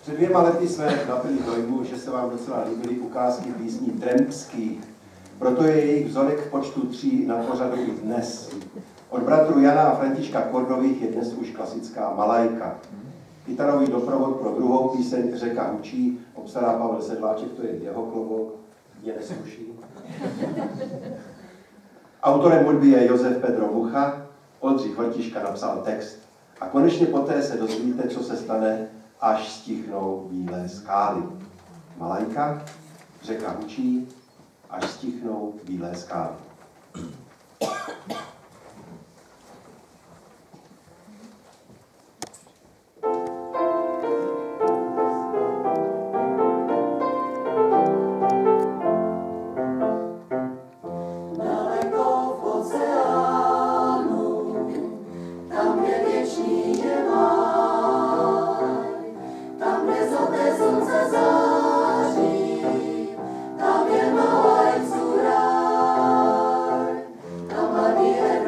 Před 2 lety jsme nabili dojmu, že se vám docela líbily ukázky písní trampských. Proto je jejich vzorek v počtu 3 na pořadu i dnes. Od bratru Jana a Františka Kordových je dnes už klasická Malajka. Kytarový doprovod pro druhou píseň Řeka hučí obstará Pavel Sedláček, to je jeho klobouk, mě nesluší. Autorem hudby je Josef Pedro Mucha, Oldřich Vrtiška napsal text. A konečně poté se dozvíte, co se stane, až stichnou bílé skály. Malajka, Řeka hučí, až stichnou bílé skály. Tam je malajcu raj, tam mladý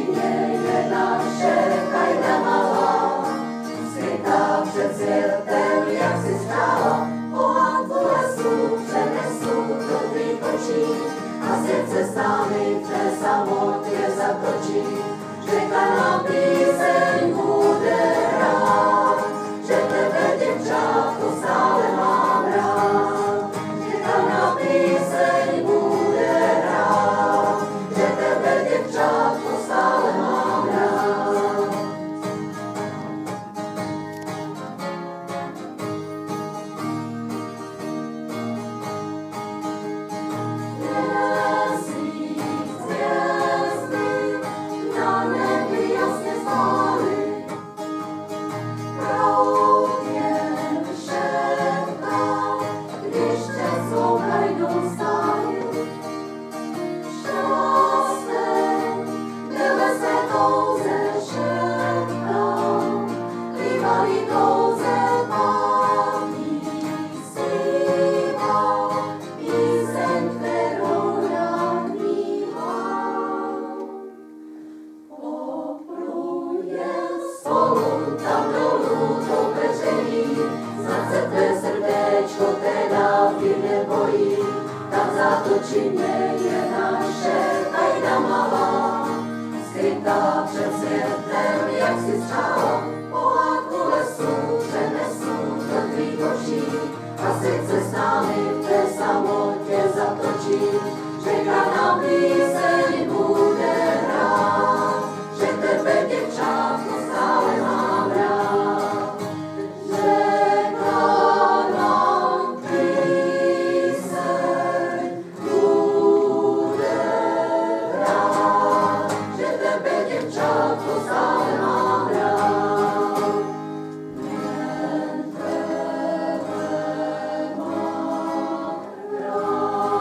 očině je naše kajda malá, skrytá před světem, jak si stála, pohádku lesu přenesu do tvých očí a srdce s námi v té samotě zatočí. Čekaná píseň bude hrát, že tebe, děvčátko, stále mám rád. Čekaná píseň bude hrát, že tebe, děvčátko, stále mám rád. Měsíc, hvězdy na nebi jasně stály, proudně šeptá, když před svou krajinou stáli. Šťastné byly se touze šeptám, bývalý touze pání zpívá, píseň, kterou rád mívám. Popluje spolu tam dolů do pečení, snad se tvé srdéčko té dávky nebojí. Tam v zátočině je naše kajda malá, skrytá před světem, jak si střála, pohádku lesu přenesu do tvých očí a srdce s námi v té samotě zatočí. Čekaná píseň bude hrát, že tebe, děvčátko, stále mám rád. Čekaná píseň bude hrát, že tebe, děvčátko, stále mám rád. Jen tebe mám rád.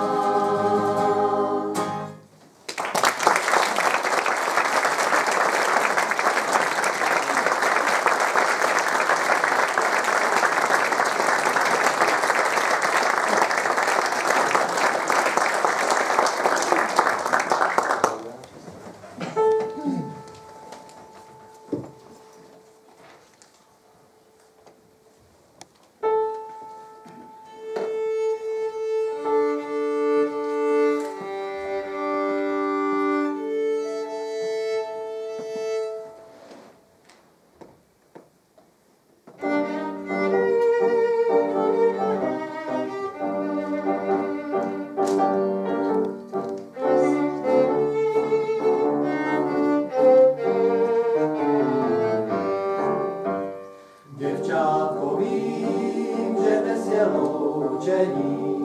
Děvčátko, vím, že dnes je loučení.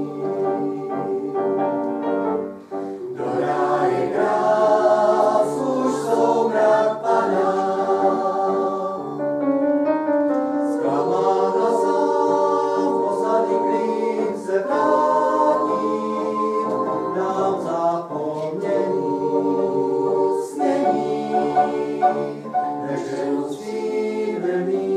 Do ráje krás už soumrak padá. Zklamána sám v osadí klid se vrátím, nám zapomněný snění, večeru stříbrný.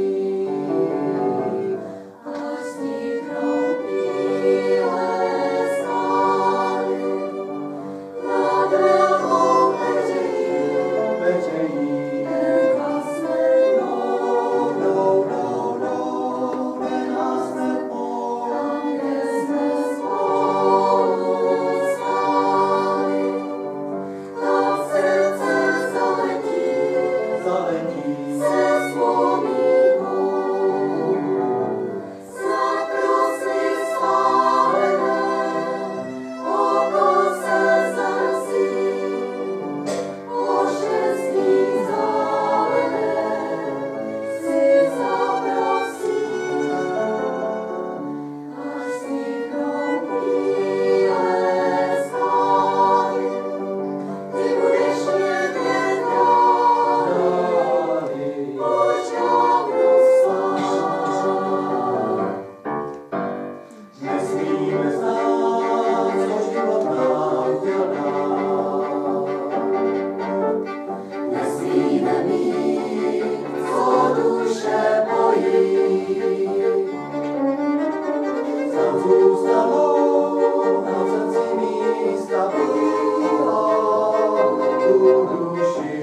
Zůstalo na srdci místa bílá, tu duši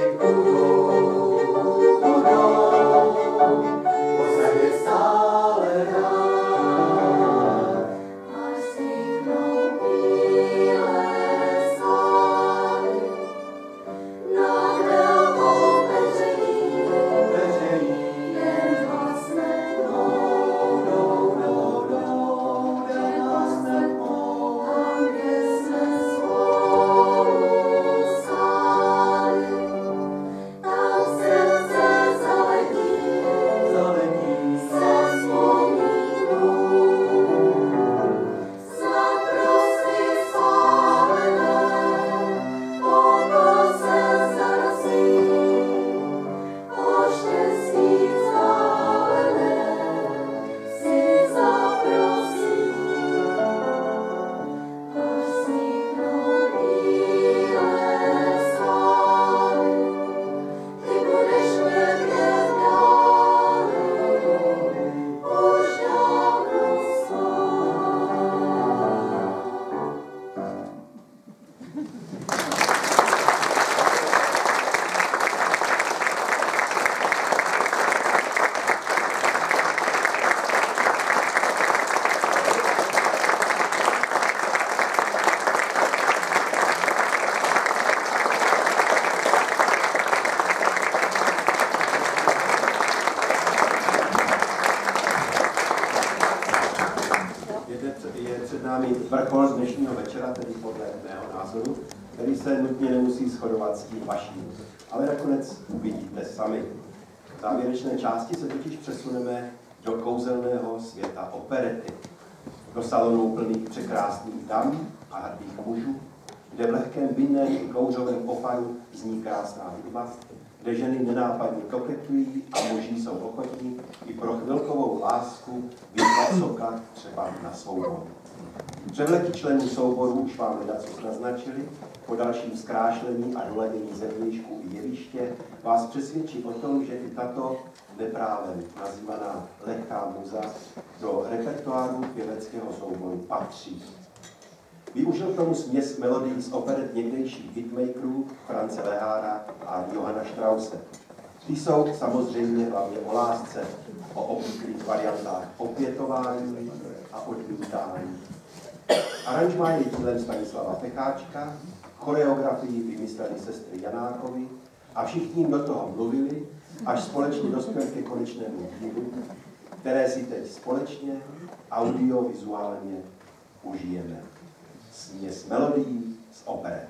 vrchol dnešního večera, tedy podle mého názoru, který se nutně nemusí shodovat s tím vaším, ale nakonec uvidíte sami. V závěrečné části se totiž přesuneme do kouzelného světa operety, do salonů plných překrásných dam a hrdých mužů, kde v lehkém vinném i kouřovém oparu zní krásná hudba, kde ženy nenápadně koketují a muži jsou ochotní i pro chvilkovou lásku vyzvat soka třeba na souboru. Převleky členů souboru už vám ledacos naznačili, po dalším zkrášlení a doladení zevnějšku i jeviště vás přesvědčí o tom, že i tato neprávem nazývaná lehká muza do repertoáru pěveckého souboru patří. Využil k tomu směs melodií z operet někdejších hitmakerů France Lehára a Johanna Strause. Ty jsou samozřejmě hlavně o lásce, o obvyklých variantách opětování a odmítání. Aranžmá je dílem Stanislava Pecháčka, choreografii vymysleli sestry Janákovi a všichni do toho mluvili, až společně dospěli ke konečnému dílu, které si teď společně audiovizuálně užijeme. Směs melodií z operet.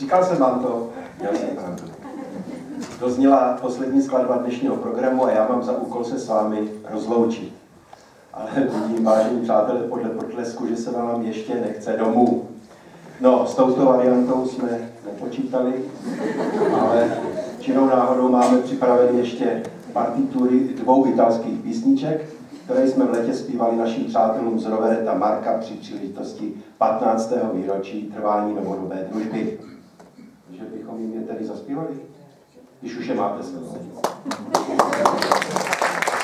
Říkal jsem vám to, měl jsem pravdu. Dozněla poslední skladba dnešního programu a já mám za úkol se s vámi rozloučit. Ale vidím, vážení přátelé, podle potlesku, že se vám ještě nechce domů. No, s touto variantou jsme nepočítali, ale čirou náhodou máme připraveny ještě partitury 2 italských písniček, které jsme v létě zpívali našim přátelům z Rovereta Marka při příležitosti 15. výročí trvání novodobé družby. Že bychom jim je tedy zaspívali, když už je máte své.